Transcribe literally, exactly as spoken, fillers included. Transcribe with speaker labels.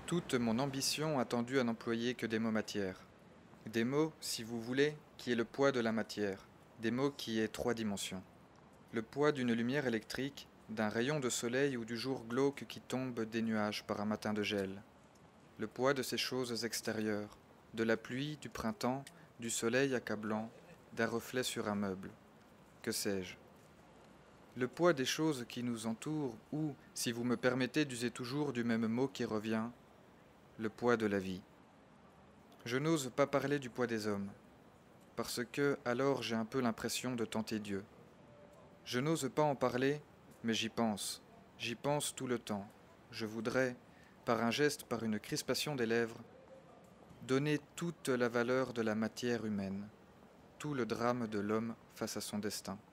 Speaker 1: Toute mon ambition a tendu à n'employer que des mots matières. Des mots, si vous voulez, qui est le poids de la matière, des mots qui est trois dimensions. Le poids d'une lumière électrique, d'un rayon de soleil ou du jour glauque qui tombe des nuages par un matin de gel. Le poids de ces choses extérieures, de la pluie, du printemps, du soleil accablant, d'un reflet sur un meuble. Que sais-je? Le poids des choses qui nous entourent ou, si vous me permettez d'user toujours du même mot qui revient, le poids de la vie. Je n'ose pas parler du poids des hommes, parce que alors j'ai un peu l'impression de tenter Dieu. Je n'ose pas en parler, mais j'y pense, j'y pense tout le temps. Je voudrais, par un geste, par une crispation des lèvres, donner toute la valeur de la matière humaine, tout le drame de l'homme face à son destin.